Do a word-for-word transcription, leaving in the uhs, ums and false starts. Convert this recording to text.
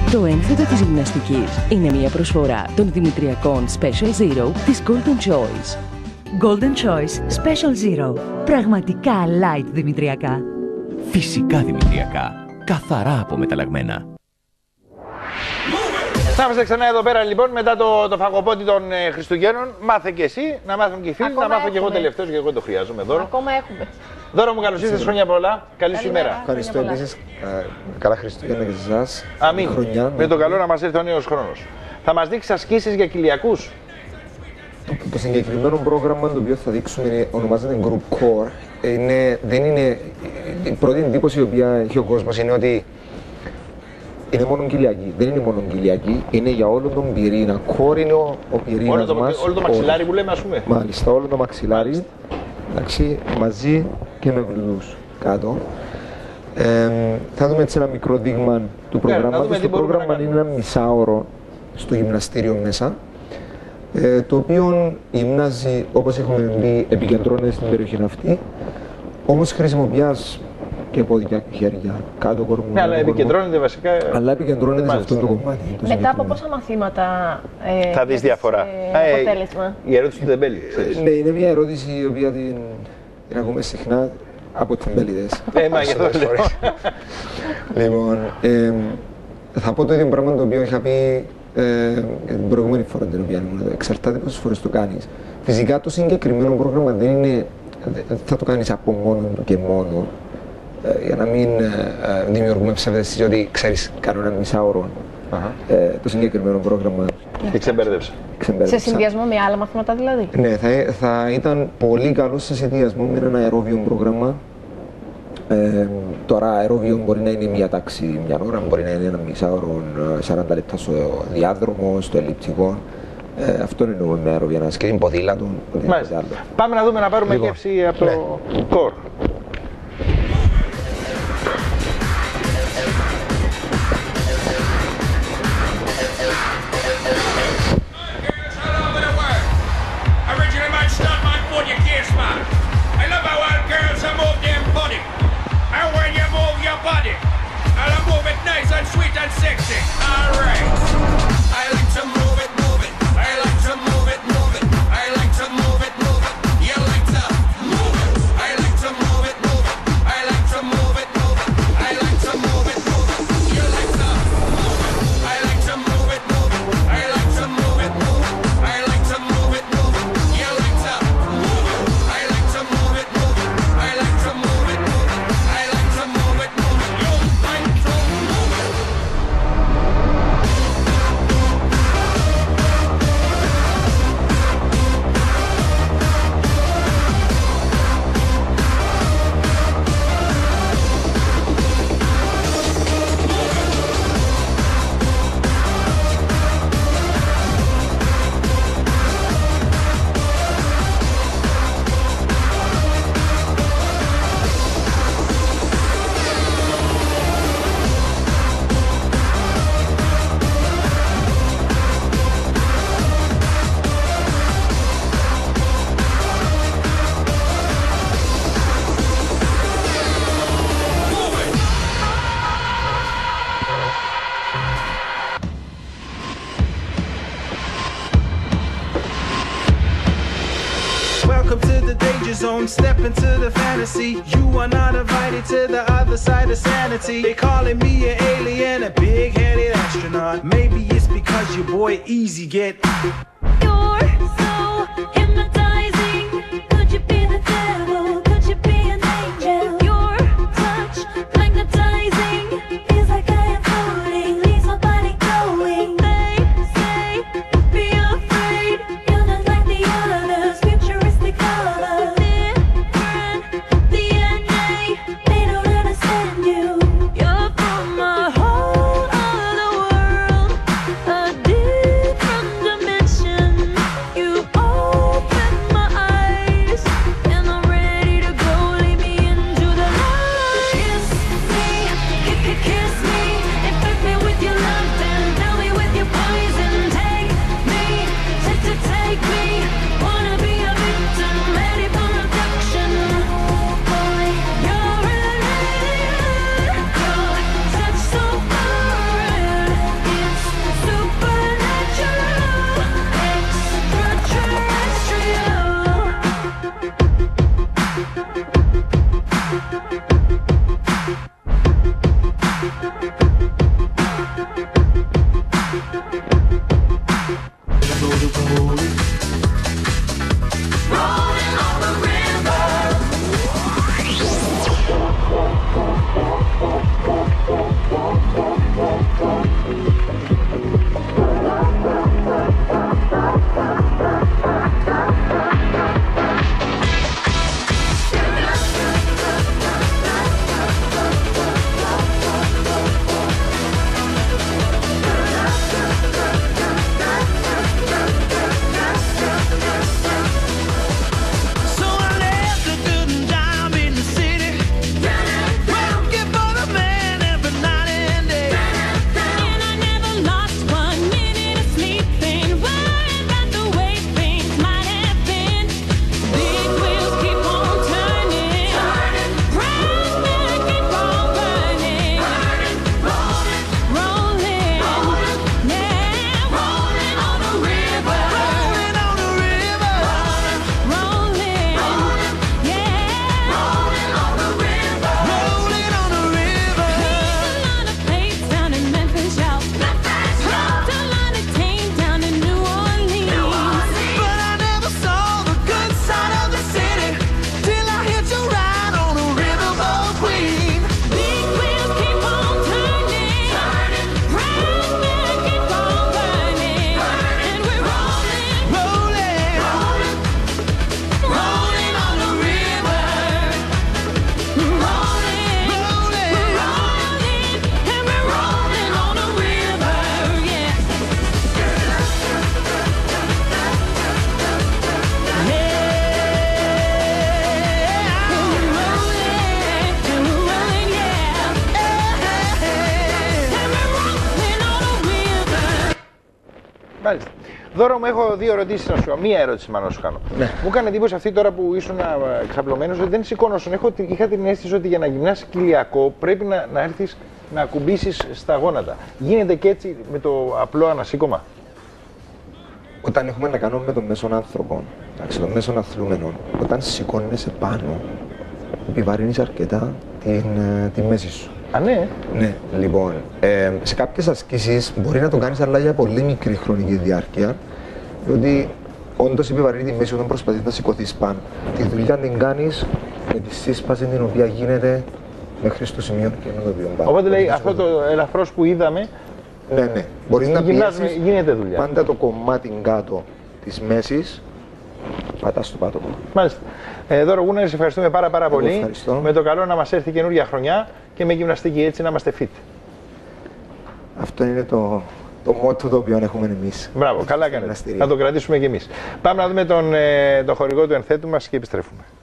Το ένθετο της γυμναστικής είναι μια προσφορά των δημητριακών Special Zero της Golden Choice. Golden Choice Special Zero. Πραγματικά light δημητριακά. Φυσικά δημητριακά. Καθαρά απομεταλλαγμένα. Να είμαστε ξανά εδώ πέρα λοιπόν μετά το, το φαγοπότη των ε, Χριστουγέννων. Μάθε και εσύ, να μάθουν και οι φίλοι, Ακόμα να μάθω έχουμε. και εγώ τελευταίος γιατί εγώ το χρειάζομαι. Δώρο. Ακόμα έχουμε. Δώρο μου, καλώς ήρθες, χρόνια πολλά. Καλή σου ημέρα. Ευχαριστώ επίσης. Καλά Χριστούγεννα και σε εσάς. Αμήν. Χρονιά. Με το καλό να μας έρθει ο νέος χρόνος. Θα μας δείξεις ασκήσεις για κοιλιακούς. Το συγκεκριμένο πρόγραμμα το οποίο θα δείξουμε είναι, ονομάζεται GroupCore. Είναι, δεν είναι, η πρώτη εντύπωση η οποία έχει ο κόσμος είναι ότι είναι μόνο κοιλιακή. Δεν είναι μόνο κοιλιακή, είναι για όλο τον πυρήνα. Core είναι ο, ο πυρήνας Όλο το, μας. όλο το μαξιλάρι που λέμε, ας πούμε. Μάλιστα, όλο το μαξιλάρι. Εντάξει, μαζί και με βλούς κάτω. Ε, θα δούμε έτσι ένα μικρό δείγμα του προγράμματος. Το πρόγραμμα είναι ένα μισάωρο στο γυμναστήριο μέσα. Ε, το οποίο γυμνάζει, όπως έχουμε πει, επικεντρώνεται στην περιοχή αυτή, όμως χρησιμοποιάς και πόδια και χέρια, κάτω κορμό. Ναι, αλλά επικεντρώνεται βασικά. Αλλά επικεντρώνεται σε αυτό το κομμάτι. Το Μετά από πόσα μαθήματα ε, θα δεις διαφορά. Ε, αποτέλεσμα. Η ερώτηση του τεμπέλη. Ε, ναι, είναι μια ερώτηση η οποία την, την ακούμε συχνά από τεμπέληδες. Ε, μα γι' αυτό λέω. Λοιπόν, ε, θα πω το ίδιο πράγμα το οποίο είχα πει Ε, την προηγούμενη φορά την οποία ήμουν εδώ. Εξαρτάται πόσες φορές το κάνεις. Φυσικά το συγκεκριμένο πρόγραμμα δεν είναι, θα το κάνεις από μόνο και μόνο ε, για να μην ε, δημιουργούμε ψευδαισθήσεις ότι ξέρεις κάνω ένα μισάωρο. Ε, το συγκεκριμένο πρόγραμμα. Και ξεμπέρδεψα. Σε συνδυασμό με άλλα μαθήματα δηλαδή. Ναι, θα, θα ήταν πολύ καλό σε συνδυασμό με ένα αερόβιο πρόγραμμα. Ε, τώρα αερόβιο μπορεί να είναι μια τάξη μια ώρα, μπορεί να είναι ένα μισάωρο, σαράντα λεπτά στο διάδρομο, στο ελλειπτικό. Ε, αυτό εννοούμε με αερόβιο, να σκέφτεται ποδήλατο. Πάμε να δούμε, να πάρουμε λοιπόν, γεύση από ναι. το core. Sweet and sexy, alright. I like to move it, move it. I like to move it, move it. I like to move it, move it. You like to move it. I like to move it, move it. I like to move it, move it. I like to move it, move it. You like to move it. I like to move it, move it. I like to move it, move it. I like to move it, move it. You like to move it. I like to move it, move it. I like to move it, move it. I like to move it, move it. You like to move it. Welcome to the danger zone, step into the fantasy. You are not invited to the other side of sanity. They calling me an alien, a big-headed astronaut. Maybe it's because your boy Easy get. You're so hypnotizing. Could you be the devil? Could you be an angel? Your touch magnetizing. Feels like I am floating, leaves my body going. They say, be afraid. You're not like the others. Futuristic colors, different D N A. They don't understand you. You're from a whole other world, a different dimension. Μάλιστα. Δώρο μου, έχω δύο ερωτήσεις να σου κάνω. Μία ερώτηση μάλλον να σου κάνω. Ναι. Μου έκανε εντύπωση αυτή τώρα που ήσουν ξαπλωμένος ότι δεν σηκώνωσαν. Έχω, είχα την αίσθηση ότι για να γυμνάσεις κοιλιακό πρέπει να, να έρθεις να ακουμπήσεις στα γόνατα. Γίνεται και έτσι με το απλό ανασήκωμα? Όταν έχουμε να κάνουμε με τον μέσον άνθρωπο, εντάξει, τον μέσον αθλούμενο, όταν σηκώνεσαι πάνω, επιβαρύνεις αρκετά την, τη μέση σου. Α, ναι. Ναι, λοιπόν, ε, σε κάποιες ασκήσεις μπορεί να το κάνεις, αλλά για πολύ μικρή χρονική διάρκεια, διότι όντως επιβαρύνει τη μέση όταν προσπαθείς να σηκωθείς πάνω. Τη δουλειά την κάνεις με τη σύσπαση την οποία γίνεται μέχρι στο σημείο και να το οποίο πάνω. Οπότε λέει αυτό το ελαφρώς που είδαμε. Ναι, ναι. Μπορείς να πιέσεις γίνεται δουλειά. πάντα το κομμάτι κάτω της μέσης, πατάς στο πάτωμα. Μάλιστα. Ε, Δώρο Γούναρη, σε ευχαριστούμε πάρα, πάρα πολύ. Ευχαριστώ. Με το καλό να μας έρθει καινούργια χρονιά και με γυμναστική, έτσι να είμαστε fit. Αυτό είναι το, το μότο το οποίο έχουμε εμείς. Μπράβο, καλά κάνετε. Θα το κρατήσουμε κι εμείς. Πάμε να δούμε τον, ε, τον χορηγό του ενθέτου μας και επιστρέφουμε.